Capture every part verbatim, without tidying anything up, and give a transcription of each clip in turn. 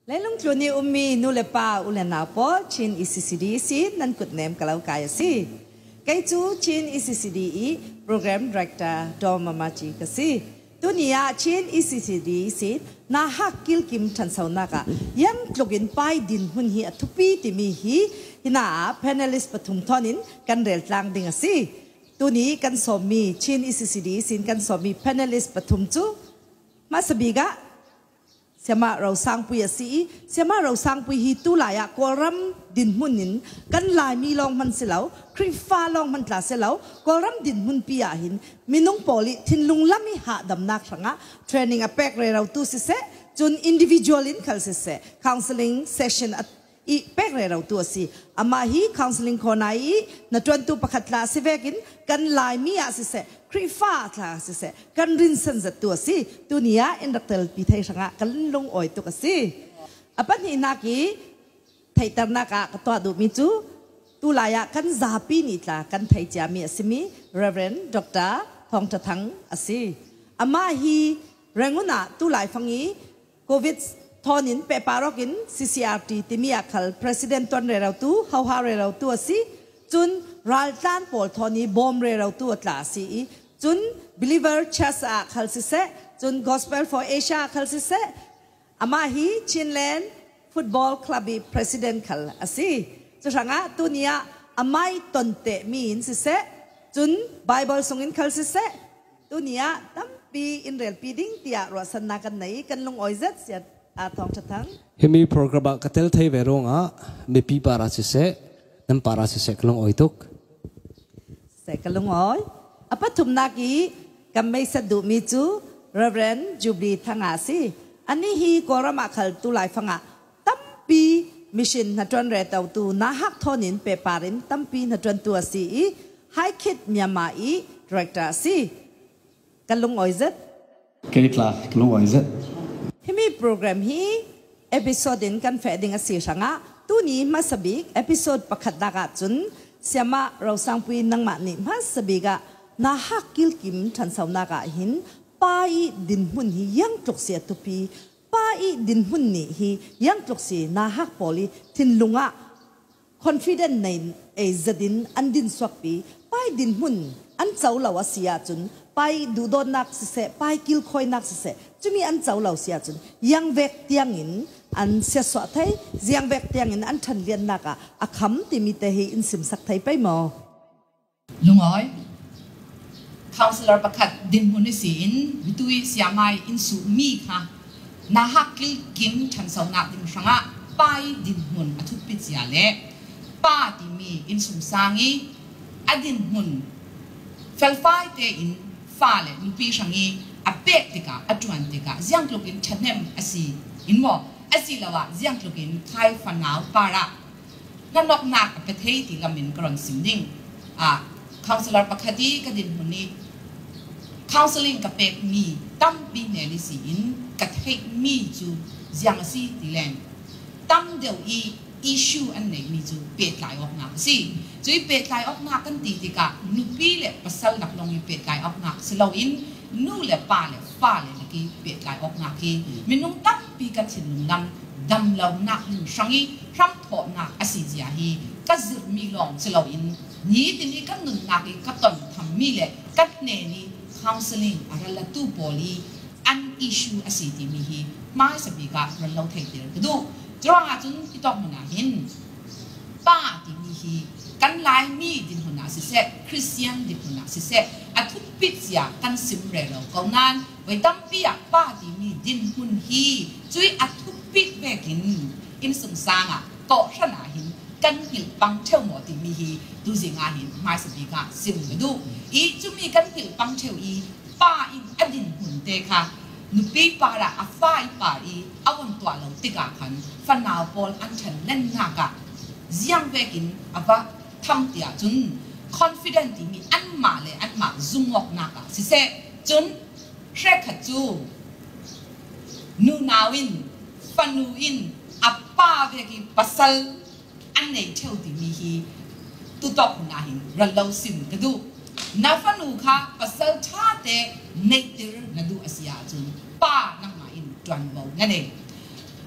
และลุงทรูนี่อุมีนูเลป้าอุเลนาปอชินอิสิสิดีสินันกุดเนมกะลาวกายสิไกจูชินอิสิสิดีอีโปรแกรมดีเรคเตอร์ดอมมามาจีกสิตัวนี้ชินอิสิสิดีสินาฮักกิลกิมทันสาวนักยังกลุกินไปดินหุ่นฮีทุปีติมีฮีฮินาแพนเนลิสปฐุมทอนินกันเรลตางดิงสิตัวนี้กันสมีชินอิสิสิดีสิกันสมีแพนเนลิสปฐุมจูมาสบีกะเสียมาเราสร้างปุยสีเสียมาเราสร้างปุยฮีตุลายะกอรัมดินมุนินกันลายมีลองมันเสลาคริฟ้าลองมันกลาเสลากอรัมดินมุนปียหินมินุงปอลิทินลุงลามิหาดำนักสังะเทรนนิ่งอเปกเรเราตุสิเสจนอินดิวิชวลินคัลสิเสคาวน์เซลลิ่งเซสชั่นอีเปกเรเราตัวสิอามาฮีคาวน์เซลลิ่งคนไหนนัดวันตุประคัตลาสิเวกินกันลายมีอาสิเสคริฟ้าทลาสิเสกันรินสันจัดตัวสิตัวนี้อินดักเตอร์ปีไทยสังะกันลงอ่อยตัวสิอปันหินักีไทยตร์นักกตัวดูมิจูตุลายะกันซาปีนิตลากันไทยจามีสิมี Reverend ดอกเตอร์ทองทังอสิอามาฮีแรงอุณาตุลายฟังยีโควิดทอนินเปปารอกิน ซี ซี อาร์ ที ติมีอาคัล President ตันเรเราตูฮาวฮาเรเราตัวสิจุนรัลตันปอลทอนีบอมเรเราตัวตลาสิจุน Believer Church อาคัลสิเซจุน Gospel for Asia คัลสิเซอามาฮีชินแลนด์ฟุตบอลคลับบี President คัลอสิจุสังะตัวนี้อามาอีตนเตมีอินสิเซจุน Bible ส่งอินคัลสิเซตัวนี้ตั้มปีอินเรียลปีดิ้งเตียรัศนากันไหนกันลงออยเซตเสียอาทองชัดทั้งเฮมีโปรแกรมกัตเตลไทยเวรองะมีปีปาราสิเซนั่นปาราสิเซกันลงออยตุกเสกันลงออยอปัทุมนากีกัมไม่สะดุมิจู Reverend จูบลีทั้งอาสิอันนี้ฮีกอรามาขัลตุลายฟังะตั้มปีมิชชันนัดวันเรตเอาตูนาฮักทอนินเปปารินตั้มปีนัดวันตัวสีไฮคิดเมียมาอีดีเรคเตอร์สิกันลงออยเซตเกิดละกันลงออยเซตที่มีโปรแกรมฮีเอพิโซดินกันแฝดิงอาศัยสังะตัวนี้มาสบิกเอพิโซดประคัดนักจุนเสียมาเราสังปุยนังมานี่มาสบิกะนาฮักกิลกิมทันสาวนักหินป้ายดินหุ่นฮียังตกเสียตุปีป้ายดินหุ่นนี่ฮียังตกเสียนาฮักพอลีทินลุงะคอนฟิเดนในเอซดินอันดินสวกปีป้ายดินหุ่นอันเจ้าเหล่าเสียจุนไปดูโดนนักเสะไปกิลคอยนักเสะจะมีอันเจ้าเหล่าเสียจุนยังเวกเตียงอินอันเสียสวะไทยยังเวกเตียงอินอันทันเลียนนักอะอาคำที่มีแต่ให้อินสิมสักไทยไปหมอลุงอ้อยคาวสลาร์ประคัดดินมุนิสินวิตุยเสียไม่อินสุมีค่ะนาฮักกิลกิมทันสาวนักดินสังะไปดินมุนอทุปิจยาเล่ป้าที่มีอินสุสางีอดินมุนเฟลไฟเตอินฟ้าเลยมีปีสังงีอเปกติกาอจวนติกาเสียงกลุกินชันเนมอสีอินวออสีละวะเสียงกลุกินไทยฟันนาวปาระนั่นนกนักอเปเทติกามินกรอนสิมดิ้งอ่าคาวสลาร์ปะคดีกดินมุนีคาวสลิงกับเปกมีตั้มปีเนลิสิอินกัดให้มีจูยังสีติแลนตั้มเดียวอีอิชูอันไหนมีจูเปกไหลออกนักสิจุยเปกไหลออกนักกันตีติกานุปีเล็บปัสสาวนักลงมีเปกไหลออกนักสลาวินนู่เล็บป้าเล็บฟ้าเล็บนักกีเปกไหลออกนักกีมินุงตั้มปีกันสินุนดำดำเหล่านักหนึ่งสังกีพรำถอนักอสิจยาฮีกัดจิรมีลองสลาวินนี้ทีนี้กันหนึ่งนักกีกัดตอนทำมีเล็บกัดเนนี่counseling อะไรละตู้บอลีอัน issue อาศัยที่มีฮีมาสบิกะเราเล่าไทยเดียวกันดูจรวงอาจุนที่ต้องมันเห็นป้าที่มีฮีกันไลมีดินหัวหน้าสิเสกคริสเตียนดินหัวหน้าสิเสกอาทุกปิดเสียกันสิมเรเราเก่านั้นไว้ตั้งปีอ่ะป้าที่มีดินหุ่นฮีช่วยอาทุกปิดเบกินอินสงสารอ่ะโตชนะหินกันหิลปังเช่าหมอที่มีฮีดูสิงาหินมาสบิกะสิมกันดูอีจุมีกันหิลปังเช่าอีป้าอินอดินหุ่นเตค่ะนุปีปาระอาฟ้าอีป่าอีเอาวันตัวเราติกาขันฟันนาวบอลอันฉันเล่นนักะยังเวกินอาว่าทำเตียจุน confident ที่มีอันมาเลยอันมาซุ่มออกนักะสิเสจุนเช็คจูนูนาวินฟันนูอินอาป้าเวกิปัสสลอันไหนเท่าที่มีฮีตุตอกนาหินเราเล่าสิมกระดูนาฟันูค่ะปัสสลชาเตเนติร์กระดูอาศัยจุนป้านังมาอินจวนบ่งั้นเอง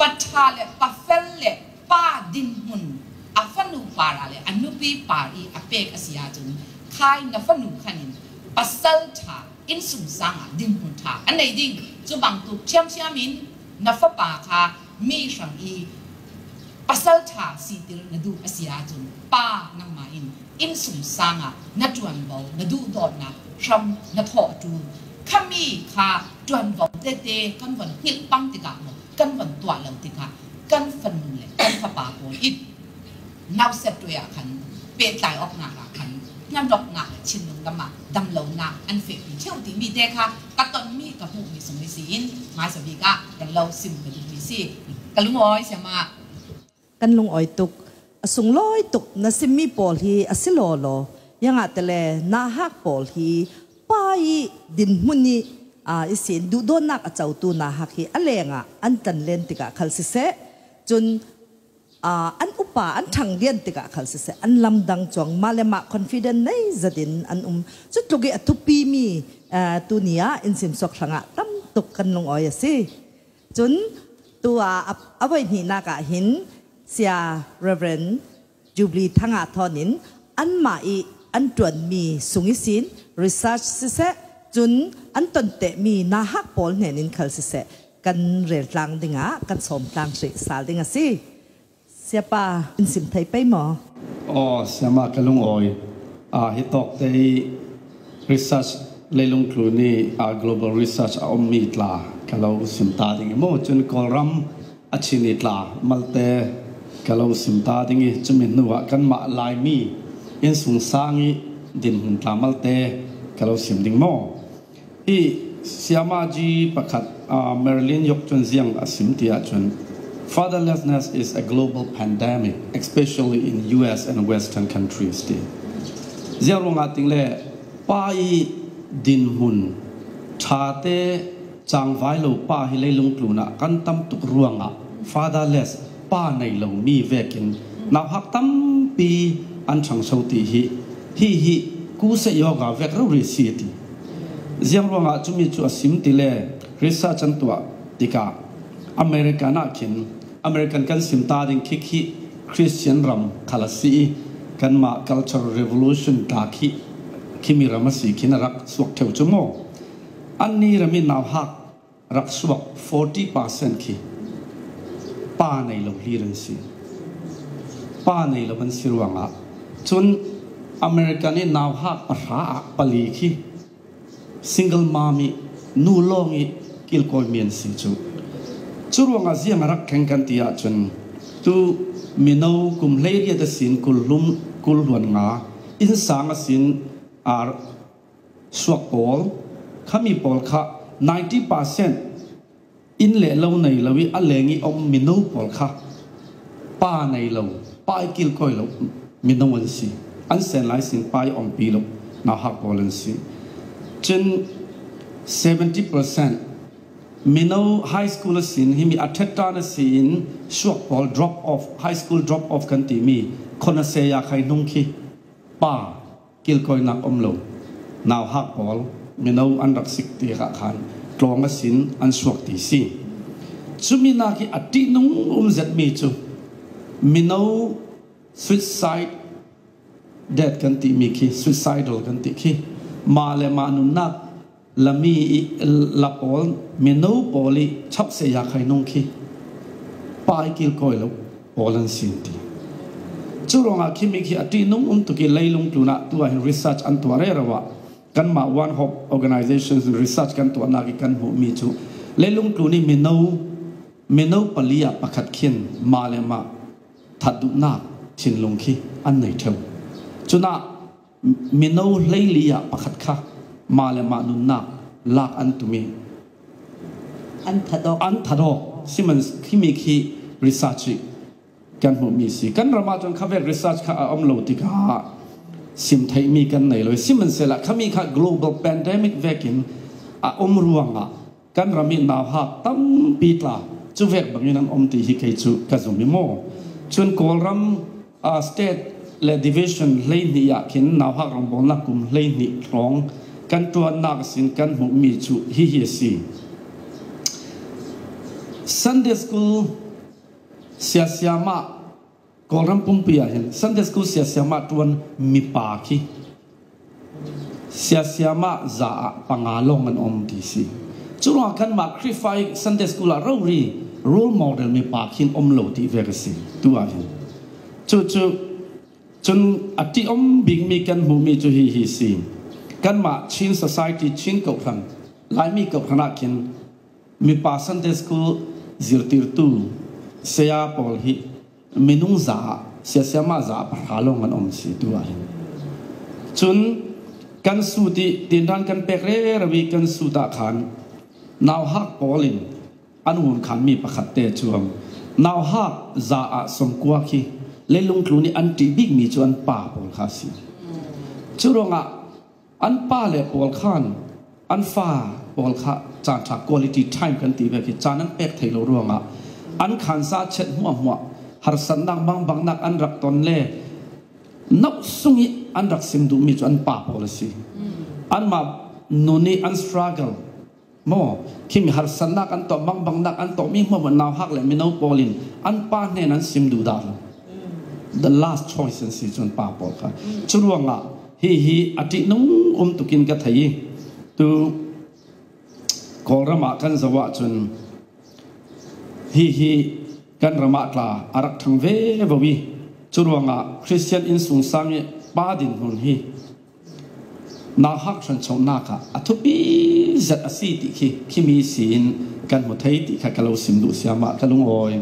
ปัจชาเลปัฟเฟลเลป้าดินหุนอาฟันูปาราเลอนุปีปารีอเปกอาเซียจุนคายนฟันูขันินปัสเซลชาอินสุงสังดินหุนชาอันไหนดิ้งจุบังตุเชียมเชียมินนฟปาคามีสังอีปัสเซลชาสีติลนดูอาเซียจุนป้านังมาอินอินสุงสังนัจวนบอนดูดอนนะชมนทอจูขมีคาจวนบอเตเตกันวันฮิลปังติกาโมกันวันตัวเหล่าติกากันฟันเลยกันฟปาโกอิดนาวเสตตัวขันเปตายออกงาขันงานดอกงาชินลงดำมาดำเหลานาอันเฟกเที่ยวที่มีเด็กค่ะกัตอนมีกับหูมีสมัยศีลมาสบีกะกันเราซิมกันมีสิกันลุงอ้อยเสียมากันลุงอ้อยตุกสุงลอยตุกนัสิมีปอลฮีอสิโลโลยังอาจจะเลนาฮักปอลฮีป้ายดินมุนีอ่าอิสินดูโดนนักเจ้าตูนาฮักฮีอะไรงะอันจันเลนติกะคัลซิเซจนอันอุปาอันทางเรียนติกะขัลเสอันลำดังจวงมาเลมาคอนฟิเดนในจดินอันอุมจุดตุกิอตุปีมีตัวเนี้ยอินสิมสกสังะตั้มตุกกันลงอ้อยสิจนตัวเอาไว้หีนากะหินเสียเรเวนจูบลีทั้งอาทอนินอันมาอีอันจวนมีสุงิสินรีเสิร์ชเสจนอันตนเตมีนาฮักปอลเนนินขัลเสกันเรียนลังดิงะกันสมลังสิสาลดิงะสิsiapa insim thai pai mo oh siapa kalung oi ah hitok te research leilung kluni a global research a ommi tla kalau simta ding mo chun koram achini tla malte kalau simta ding chumin nuwa kan ma lai mi in sung sangi din hun tla malte kalau sim ding mo i siapa ji pakhat a Marilyn yok chun ziang asim tia chun Fatherlessness is a global pandemic, especially in U S and Western countries. Zero ngating le pai din hun chate chang vai lo pa hi le lung kluna kan tam tuk ruanga fatherless pa nei lo mi vekin naw hak tam pi an chang sauti hi hi hi ku se yoga vek ro ri si ti zero nga chumi chu asim ti le research an tua tika America na kin American kan simta ding kiki Christian ram khalasi kan ma cultural revolution ta ki kimi ramasi kin rak suak theu chumo anni rami naw hak rak suak forty percent ki pa nei lo li ran si pa nei lo ban sirwanga chun American ni naw hak ra pali ki single mommy nu longi kil ko mien si chu churuang azia ngarak kengkan tia chun tu minau kum leiria da sin kulum kulhuan nga in sanga sin ar swak pol khami pol kha ninety percent in le lo nei lawi alengi om minau pol kha pa nei lo pa kil koi lo minau an si an sen lai sin pai om pi lo na hak pol an si chen seventy percent Minnow high school sin himi atheta na sin shok pol drop off high school drop off kan ti mi khona se ya khai nung khi pa kil koi nak omlo naw hak pol Minnow an rak sik ti kha khan tlong sin an shok ti si chumi na ki ati nung um zat mi chu Minnow suicide death kan ti mi khi suicidal kan ti khi ma le ma nu nak lami lapol meno poli chap se ya khai nong khi pai kil koi lo polan sinti churonga khimi khi ati nung um tu ki leilung tuna tu a research an tu re rawa kan ma one hope organizations research kan tu na ki kan hu mi chu leilung tu ni meno meno palia pakhat khin ma le ma thadu na chin lung khi an nei theu chuna meno leilia pakhat khaมาเลมานุนนักลากอันตุมีอันทัดอันทัดสิมันที่มีคีรีเสิร์ชกันหูมีสิกันเรามาจนข้าเวกรีเสิร์ชข้าอมโลติกาสิมไทยมีกันไหนเลยสิมันเสร็จละข้ามีข้า global pandemic เวกินอมรวงอ่ะกันเรามีนาวหักตั้มปีตลาจูเวกบางอย่างนั้นอมตีฮิเคจูกัซุมิโมชวนโกลรัม state และ division เลยนี่อยากเห็นนาวหักรำบงนักกุมเลยนี่ร้องกันตัวนักสินกันหูมีจุฮิฮิซี Sunday school เสียเสียมากองรำปุ่มเปียเห็นสันเดสกูเสียเสียมาตัวนมีปาคีเสียเสียมาจ่าปังอาลงมันอมดีสิจุลกันมาคริฟายสันเดสกูลาเรารีโรลโมเดลมีปาคินอมโลดีเวกสิตัวเห็นจู่จู่จนอติอมบิงมีกันหูมีจุฮีฮีสิกันมาชิน society ชินกับพันลายมีกับขนาดกินมีปาสันเดสกูจิรติรตูเสียปอลฮีมินุงจ่าเสียเสียมาจ่าปะลงมันอมสิตัวเห็นจนกันสุดีดินดันกันเปกเรรวีกันสุดาขันนาวฮักปอลินอันหุ่นขันมีประคัตเตจวมนาวฮักจ่าสมกัวคีเลลุงครูนี่อันตีบิ๊กมีจวนป่าปอลข้าสิจุรงอ่ะอันป่าเลปอลขันอันฟ้าปอลข้าจานจาก quality time กันตีแบบจานั้นเปกไทยเรารวงอ่ะอันขันซาเช็ดหัวหัวหารสันดังบางบางนักอันรักตนเล่นับสุงิอันรักซิมดูมีจวนป่าปอลสิอันมาโนนี่อัน struggle โมคิมหารสันนักอันต่อบางบางนักอันต่อมีหัวมันนาวฮักเลยไม่นาวปอลินอันป่าเนี่ยนั้นซิมดูดาล the last choice สิจวนป่าปอลค่ะชุดว่างอ่ะฮีฮีอดีตนุ่งอมตุกินกะไทยตูกอรมากันสวะจนฮีฮีกันรมาตลาอารักทั้งเวบวีชุดว่างอ่ะคริสเตียนอินสุงสังเยป้าดินหุนฮีนาฮักฉันชงนาค่ะอัทุบีจัดอาศัยติคีคิมีศีลกันหมดไทยติค่ะกะเราสิมดูเสียมากะลุงออย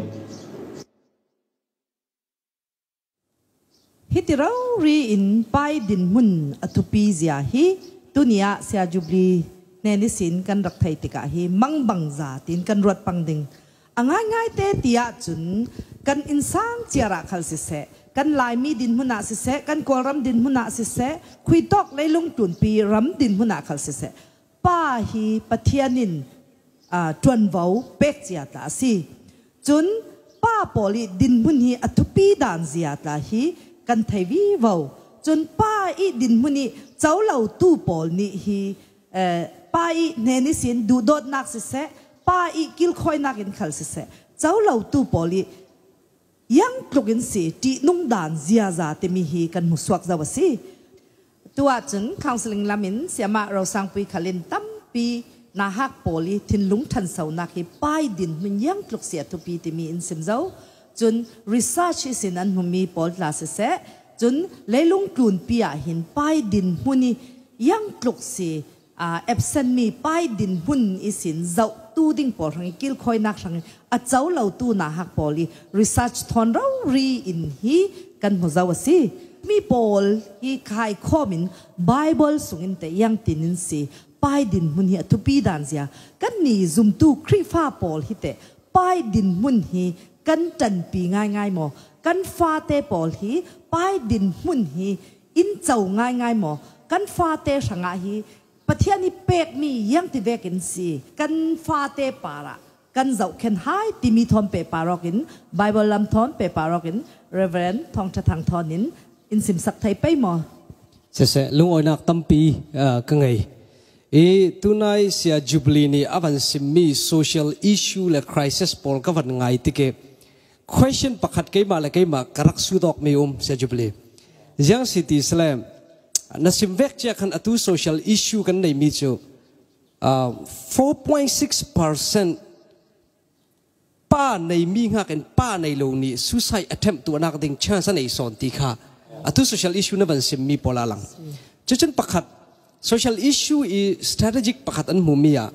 ฮิติเรารีอินไปดินมุนอัทุปีเสียฮีตุนียเสียจุบลีเนนิสินกันรักไทยติกะฮีมังบังซาตินกันรวดปังดิงอ่างง่ายเตติยาจุนกันอินสร้างเจระขัลสิเสกันลายมีดินหุนาสิเสกันกอลรำดินหุนาสิเสคุยตอกเลยลงตุนปีรำดินหุนาขัลสิเสป้าฮีปะเทียนินอ่าจวนวาวเป็กเจียตาสิจุนป้าปอลีดินหุนฮีอัทุปีดานเจียตาฮีกันไทวีวาวจนป้าอีดินหุนีเจ้าเหล่าตู้ปอลนี่ฮีเอ่อป้าอีเนนิสินดูโดดนักสิเสป้าอีกิลคอยนักอินขัลสิเสเจ้าเหล่าตู้ปอลียังกลุกินสิที่นุ่งดานเสียจ่าเตมีฮีกันมุสวักจาวสิตัวจนคาวสลิงลามินเสียมาเราสังปีขลินตั้มปีนาฮักโปลีทินลุงทันเสานักฮีป้ายดินมันยังกลุกเสียทุปีเตมีอินสิมเจ้าจนรีเสิร์ชสินันมุมีปอลลาเสเสจนเลยลุงกลุนปีอาหินป้ายดินมุนียังกลุกเสียอ่าเอฟเซนมีป้ายดินมุนอิสินเจ้าตู้ดิ่งปอลทังกิลคอยนักทังอาเจ้าเหล่าตู้นาฮักปอลีรีเสิร์ชทอนเรารีอินฮีกันหัวเจ้าสิมีปอลฮีขายข้อมินไบเบิลสุงินแต่ยังตินินสิป้ายดินมุนฮีทุปีดานเสียกันนี่ซุมตู้ครีฟ้าปอลฮีแต่ป้ายดินมุนฮีกันจันปีง่ายง่ายหมอกันฟ้าเตปอลฮีป้ายดินมุนฮีอินเจ้าง่ายง่ายหมอกันฟ้าเตสังอาฮีประเทศนี้เป็กมียังติเวกินสิกันฟ้าเตปาระกันเจ้าเข็นหายติมีทอนเปปารอกินไบเบิลลำทอนเปปารอกินเรเวรนทองจะทางทอนนินอินสิมสักไทยไปหมอเสเสลุงออยนักตั้มปีอ่ากังไงเอตุนายเสียจุบลีนี่อวันสิมี social issue และ crisis ปอลก็วันไงติเก question ประคัดเกมาและเกมากรักสุดอกไม่อุ้มเสียจุบลียังสิติสลามนัสิมเวกเจ้าขันอตุ social issue กันในมีจูอ่า four point six percent ป้าในมีงากันป้าในโลกนี้ suicide attempt ตัวนักดิ่ง chance ในสอนตีค่ะอตุ social issue นั้นวันสิมีปอลาลังจะจนประคัด social issue อี strategic ประคัดอันมุมีอ่ะ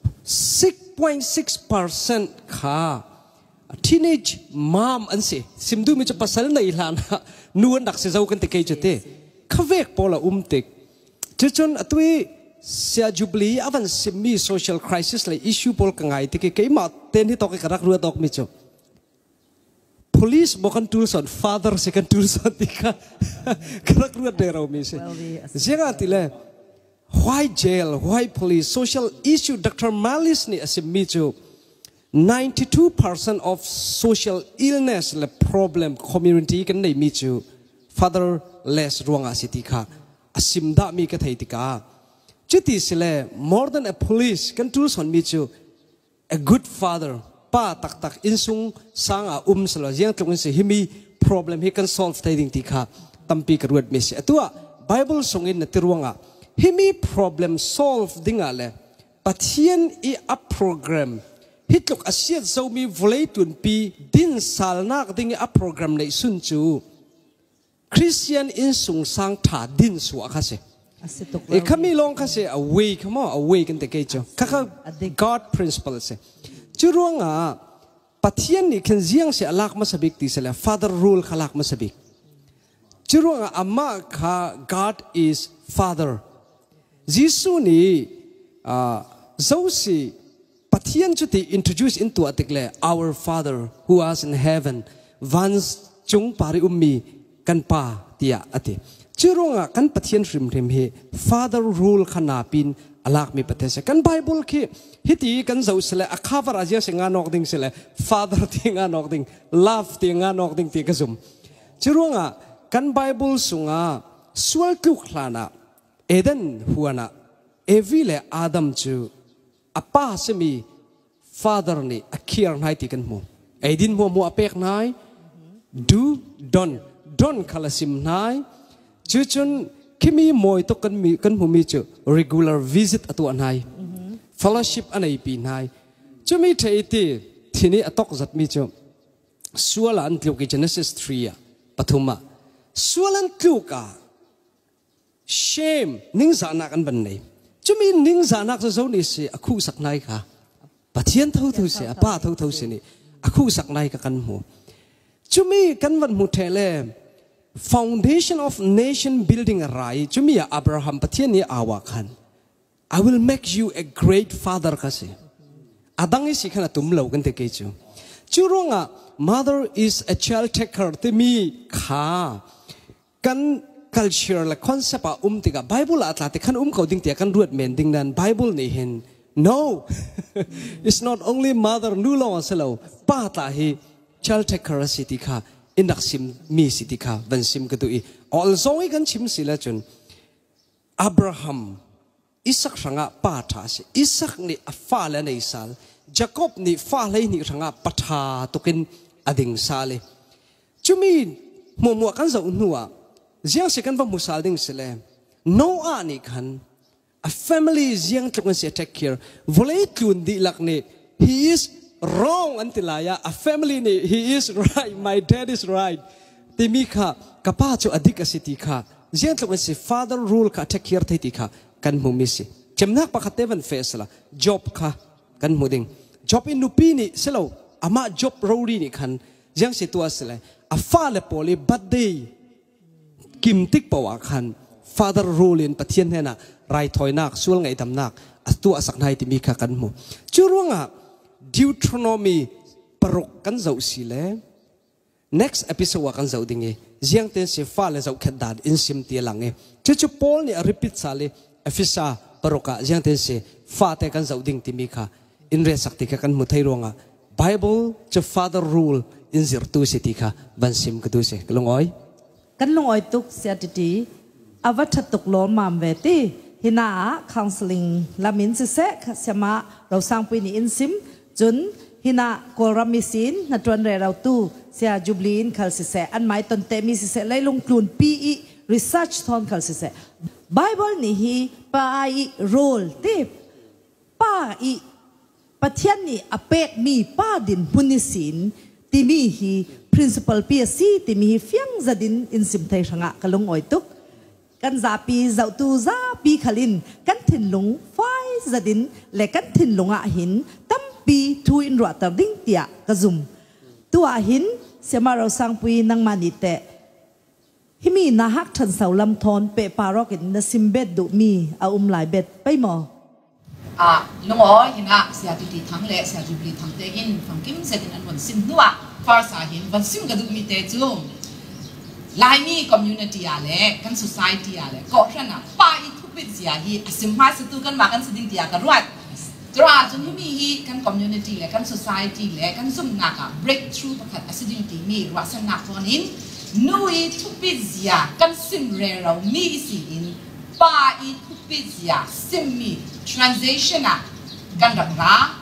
six point six percent ค่ะ teenage mom อันสิสิมดูมีจะภาษาในหลานนวลดักเสียเจ้ากันติเกจเต้ข้าเวกปอละอุ้มติกจะจนอตุยเสียจุบลีอวันสิมี social crisis เลย issue ปอลกังไงติเกเกยมาเต้นที่ตอกกระรักรัวตอกมิจู police บอกกันทูลสอน father สิกันทูลสอนติกะกระรักรัวเดเรามีสิเสียงอะไรเลย why jail why police social issue ดร Malis นี่สิมีจูninety-two percent of social illness และ problem community กันในมีจู fatherless รวงอาศิติค่ะอาศิมดามีกระไทยติกาจุดที่สิเล more than a police กันทูลสอนมีจู a good father ป้าตักตักอินซุงสางอาอุ้มสลายยังตรงนี้สิฮิมี problem ฮิกัน solve ได้ดิ่งที่ข้าตั้มปีกระดวดเมสตัว Bible ส่งอินในตัวงะฮิมี problem solveดิ่งอะไรปัจจัยอีอัพโปรแกรมฮิตลุกอาเซียนเรามีวอลเลย์ตุนปีดินสาลนักดิ่งอัพโปรแกรมในสุนจูคริสเตียนอินซุงสางถาดินสัวข้าเสเอกมีลองข้าเส away ขโม away กันแต่เกจข้าข้า God principle เสจุดว่าปัจจัยนี้ขันเสียงเสียลักมาสบิกที่เสละ Father rule ขลักมาสบิกจุดว่าอาม่าข้า God is Father ยิสุนี่อ่าเจ้าสิปัจจัยจุดที่ introduce into อัติกเลย Our Father who art in heaven วันจงปาริอุมมีกันป่าเตียอติจุดว่ากันปัจจัยริมริมเฮ Father rule ขนาปินอลักมีประเทศกันไบเบิลคีฮิตีกันเจ้าเสละข้าพระราชสิงานอกดิ่งเสละ Father ที่งานอกดิ่ง Love ที่งานอกดิ่งที่กระซุมจุดว่ากันไบเบิลสุงาสวลทุกขลานะเอเดนหัวนะเอวิเลอาดัมจูอาป้าสมี Father นี่อคีร์นายที่กันมูเอดินมัวมัวเป็กนาย do don't don't ขลัสิมนายจุดจนคิมีมวยตุกันมีกันหูมีจู regular visit อตัวนาย fellowship อันไหนปีนายจูมีเทติทีนี้อตกจัดมีจูส่วนอันที่เรากิจ Genesis สามปฐุมะส่วนอันที่เรา shame นิ่งสานักอันบันนี้จูมีนิ่งสานักจะเจ้านี่สิอคู่สักนายค่ะปะเทียนเท่าเท่าเสียป้าเท่าเท่าเสียนี่อคู่สักนายกันหูจูมีกันวันหูเทเลFoundation of nation building อะไรจุมีอับราฮัมปะเทียนนี้อาวาคัน I will make you a great father กันสิอาดังนี้สิขนาดตุ้มเหล่ากันเตะเกจูจูรงอ่ะ mother is a child taker ที่มีขากัน culture และ concept อุ้มติกะ Bible อัตลาติขันอุ้มเขาดิ้งเตียกันรวดเมนดิ้งนั้น Bible นี่เห็น no it's not only mother นู่นลองเสลาป้าตาฮี child taker สิติค่ะอินักซิมมีสิติค่ะวันซิมก็ตัวอีออลซองอีกันชิมสิละจนอับราฮัมอิสักสังะป้าทาสิอิสักนี่ฟ้าและในสาลยาโคบนี่ฟ้าและนี่สังะปัทาตุกินอดิงสาลจุมีมัวมัวกันจะอุ่นหัวเจียงสิกันว่ามุสาลดิงสิเลโนอานี่คัน a family เจียงตุกันเสีย take care วอลเลย์ตุนดีหลักนี่ he is wrong อันติลายะ a family นี่ he is right my dad is right ที่มีค่ะกับป้าจูอดีตสิทธิค่ะเจียงตุกันเสีย father rule ค่ะ take care ที่ที่ค่ะกันมุมิสิจำนักปะคัตเตวันเฟสละ job ค่ะกันมุดิง job อินุปีนี่เสลาอามา job โรดีนี่คันเจียงสิตัวสิเลยอาฟ้าเลปอลีบัดเดย์กิมติกปะวะคัน father rule อินปะเทียนเนี่ยนะไรถอยนักส่วนไงทำนักตัวสักนายที่มีค่ะกันมุจูร่วงอ่ะDeuteronomy ปรกกันเจ้าสิเลย next episode กันเจ้าดิ่งเงี้ยเจียงเต็นสิฟ้าเลยเจ้าแค่ดานอินซิมตีหลังเงี้ยจู่จู่พอลเนี่ย repeat ซาเลยเอฟิซาปรกะเจียงเต็นสิฟ้าแต่กันเจ้าดิ่งที่มีค่ะอินเรสักติกันมุทัยรวงอ่ะ Bible จะ father rule อินซิร์ตูสิติค่ะบันซิมก็ดูสิกันลงอ้อยกันลงอ้อยตุกเสียทีอวัตตุกล้อมมามเวทีฮินา counseling ลามินสิเสกเสมาเราสร้างปีนี้อินซิมจนฮินากอรามิสินนัดวันเรเราตู้เสียจูบลีนคัลสิเซอันหมายตนเตมิสิเซไล่ลงกลุ่นปีอีรีเสิร์ชทอนคัลสิเซไบเบิลนี่ฮีป้าอีโรลที่ป้าอีปะเทียนนี่อเปกมีป้าดินพุนิสินที่มีฮี principal ปีซีที่มีเฟียงจะดินอินสิมไทยช่างะกะลงอ้อยตุกกันซาปีเจ้าตูซาปีขลินกันถิ่นลงไฟจะดินและกันถิ่นลงอ่ะหินตั้มปีทูอินรัวตดิ้งเตียกระซุมตัวหินเสียมาเราสร้างปีนังมานิเตะฮิมีนาฮักทันเสาลำทอนเปปารอกินนสิมเบ็ดดุมีเอาอุ้มหลายเบ็ดไปหมออ่ะลุงอ๋อหินอ่ะเสียจุดที่ทั้งเละเสียจุดที่ทั้งเตกินฟังกิมเสดินอันวันซิมนัวฟาร์สาหินวันซิมกระดุมีเตจุมลายมีคอมมูนิตี้อะไรกันสังคมอะไรก็แค่น่ะป้าอีทุกปีเสียฮีสิมหาสตุกันมากันสดิ้งเตียกันรวดตราจนที่มีฮีกันคอมมูนิตี้เลยกันสังคมเลยกันซุ่มนักอะ breakthrough ประกาศสดิ้งตีมีรัศนักคนอินนูอีทุกปีเสียกันซิมเรเรามีสิอินป้าอีทุกปีเสียซิมมี transition อะกันรักรา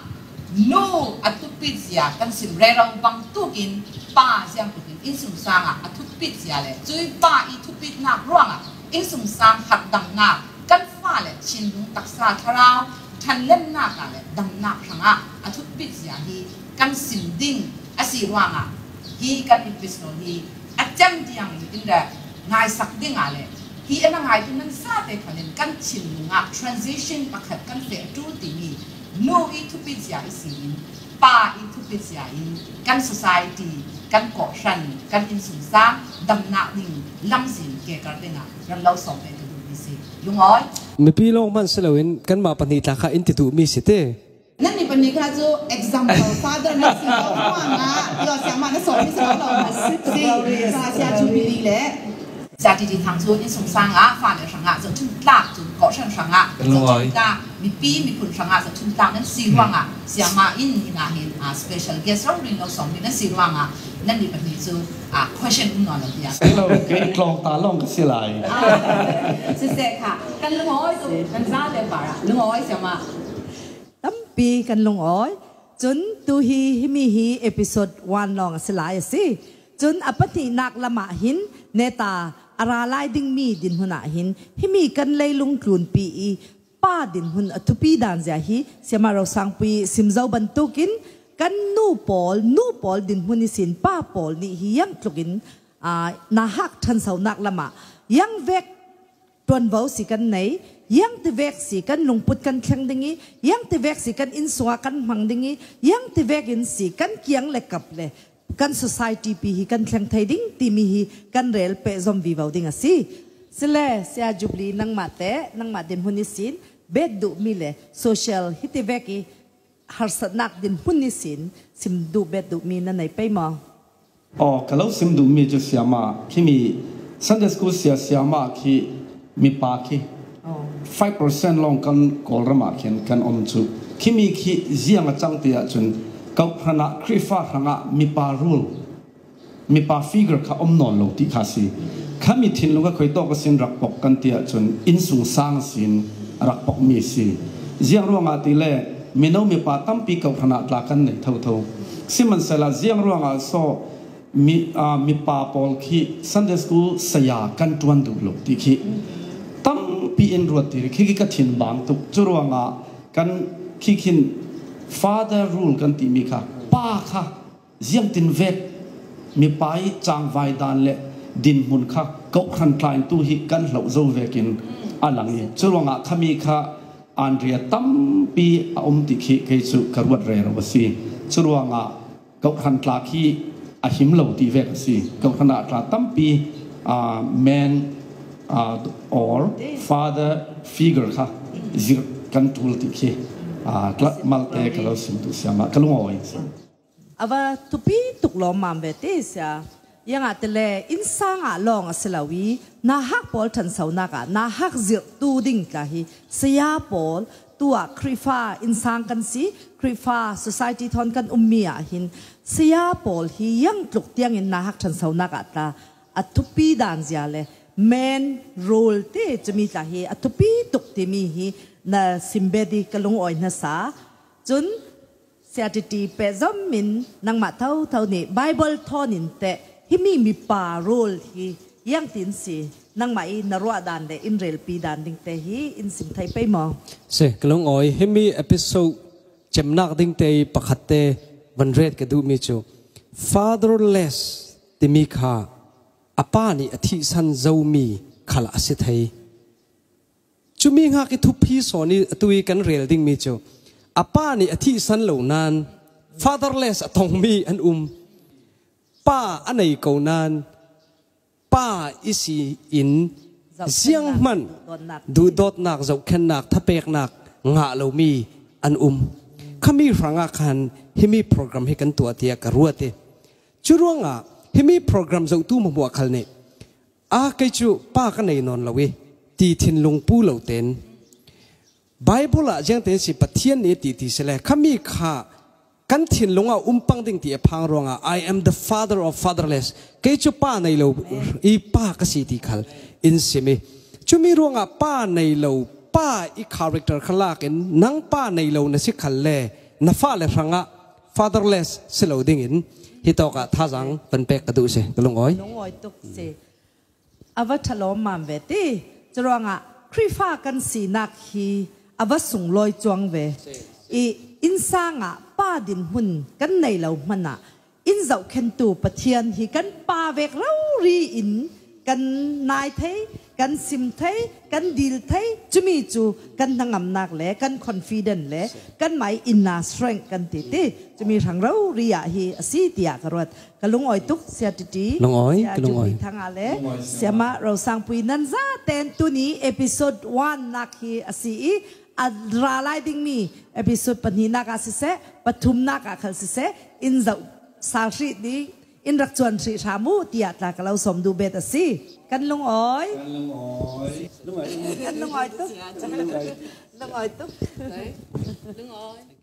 no atupit sia kan sim rerong bang tukin pa siang tukin insum sanga atupit sia le chui pa i tupit nak ruanga insum sang hat dang nak kan fa le chin lung taksa tharau than len nak le dang nak thanga atupit sia hi kan sim ding asi ruanga hi kan episode hi acham tiang in da ngai sak ding ale hi ena ngai tu nan sa te khanen kan chin lunga transition pakhat kan fe tu ti mi no i tupit sia isin pa i tupit sia in kan society kan ko shan kan in sum sa dam na ning lam sin ke kar denga ran lo som te tu mi si lungoi mi pi long man selawin kan ma pani ta kha in ti tu mi si te นั่นนี่เป็นนี่ค่ะจู example father นี่สิเขาว่าง่ะเราสามารถสอนที่สอนเราสิสิราชาจูบิลีแหละจาติที่ทางจูนี่สงสารอ่ะฝ่ายเดียวสังอ่ะจะทุ่มตากจูเกาะชันสังอ่ะจะทุ่มตากมีปีมีคุณสังอ่ะจะทุ่มตากนั่นสิวังอ่ะเสียมาอินอินาเห็นอ่ะ special guest เราเรียนเราสอนนั่นสิวังอ่ะนั่นนี่เป็นนี่จูอ่ะ question อุ่นนอนเราเดียวเราเกิดกลองตาล่องก็เสียหลายสิเสกค่ะกันลุงอ้อยจูกันซาเดบาระลุงอ้อยเสียมาตั้มปีกันลงอ้อยจนตูฮีฮิมีฮีเอพิโซดวันลองสลายสิจนอปตินักละมาหินเนตาอาราไลดิ้งมีดินหุนาหินฮิมีกันเลยลงกลุ่นปีป้าดินหุนอทุปีดานเสียฮีเสียมาเราสังปีซิมเจ้าบรรทุกินกันนูปอลนูปอลดินหุนิสินป้าปอลนี่ฮียังตกินอ่านาฮักทันเสานักละมายังเวกตวนเบาสิกันไหนยังติเวกสิกันลงพุดกันแข่งดิ้งยังติเวกสิกันอินสวากันมังดิ้งยังติเวกอินสิกันเกียงเล็กกับเลยกัน society ปีฮีกันแข่งไทยดิ้งตีมีฮีกันเรลเปซอมวีวาวดิ้งอ่ะสิสิเลเสียจุบลีนังมาเตนังมาดินหุนิสินเบ็ดดูมีเลย social ฮิติเวกีฮาร์สนักดินหุนิสินซิมดูเบ็ดดูมีนั่นไหนไปมองอ๋อก็แล้วซิมดูมีจะเสียมาที่มี Sunday school เสียเสียมาที่มีปาคีfive percent ลงกันกอลระมาเขียนกันอมจุคิมีขีเจียงจังเตียจนเก่าพระคริฟ้าหางมีปารูลมีปาฟิกเกอร์ข้าอมนอนลงที่ขาสีข้ามีทินลงก็เคยตอกสินรักปกกันเตียจนอินสุงสร้างสินรักปกมีสีเจียงร่วงอาติเล่มีน้องมีปาตั้มปีเก่าพระตากันในเท่าเท่าสิมันเสละเจียงร่วงอาโซมีอ่ามีปาปอลขี Sunday school สยากันจวนดูลงที่ขีตั้มปีอินรัวตีคิกิกถินบางตุกจุรวงากันคิกิน father rule กันตีมีค่ะป้าค่ะเจียงตินเวทมีป้ายจางไวดานเละดินมุนค่ะเกาขันคลายตู้ฮิกันเหล่าโจเวกินอันหลังนี้จุรวงาขมีค่ะอันเรียตั้มปีอมติคิกิจุกรวดเรรวสีจุรวงาเกาขันคลาคีอาหิมเหล่าตีเวกสีเกาขันคลาตั้มปีอ่าแมนUh, or father figure ค่ะจิกันทุลติเคอ่ากลับมาเตะกันแล้วสิมตุสยามากันลงเอาไว้อาว่าทุปีตุกลมมาเบติสยายังอาจจะเลอินสังอาลองสลาวีนาฮักปอลทันเสานักานาฮักจิตตูดิ่งกะฮีสยาปอลตัวคริฟาอินสังกันสิคริฟา society ทอนกันอุมมีอาหินสยาปอลฮียังตลุกเตียงอินนาฮักทันเสานักาตาอัทุปีดานเสียเลยmain role ที่จะมีจากฮีอัตุปีตุกที่มีฮีน่าสิมเบดีกลงอ้อยน่าสาจนเสียทีเปซอมมินนังมาเท่าเท่านี้ไบเบิลทอนินเตที่มีมีปาโรลฮียังตินสีนังมาอีนรัวดันเดอินเรลปีดันดิงเตฮีอินสิมไทยไปมองเสกลงอ้อยที่มีเอพิโซดจำนักดิงเตปะขัดเตวันเรดกระดูมีจู fatherless ที่มีค่าอาป้านี่อธิสันเจ้ามีขลักสิทธิ์จุมีงากิทุพีสอนี่ตัวกันเรียลดิ้งมีจูอาป้านี่อธิสันเหล่านั้น fatherless ตองมีอันอุมป้าอันไหนเก่านั้นป้าอิสิอินเสียงมันดูดดนักเจ้าแค่นักทับเปกนักงาเหล่ามีอันอุมขามีฟังอาคันที่มีโปรแกรมให้กันตัวเตียกรัวเตจุรวงอ่ะที่มีโปรแกรมจะตู้มาบวกกันเนี่ยอาเกจูป้ากันในนอนละเวตีทินลงปูเหล่าเต็นไบเบิลอะยังเต็นสิปะเทียนเนี่ยตีตีเสลขามีข้ากันทินลงอ่ะอุ้มปังติงตีพังรองอ่ะ I am the father of fatherless เกจูป้าในเราอีป้าก็สิตีขัลอินสิมีจูมีรองอ่ะป้าในเราป้าอีคาแรคเตอร์ขลากินนังป้าในเราเนี่ยสิขัลเล่ na fa le ranga fatherless silo ding in hi to ka tha jang pen pek ka du se kalung oi lung oi tuk se awa thalom mam ve ti chronga khrifa kan si nak hi awa sung loi chuang ve i insanga pa din hun kan nei lo mana in zau khen tu pathian hi kan pa vek ro ri in kan nai thei kan sim thei kan dil thei chumi chu kan thangam nak le kan confident le kan mai inna strength kan ti ti chumi thang ro ri ya hi asi tia karot kalung oi tuk sia ti ti lung oi kalung oi thang ale siama ro sang pui nan za ten tu ni episode one nak hi asi i adra lai ding mi episode pani nak asi se pathum nak a khal si se in zau sa ri di in rak chuan sri thamu tia tla kalau som du bet asi kan lung oi kan lung oi kan lung oi tu lung oi tu lung oi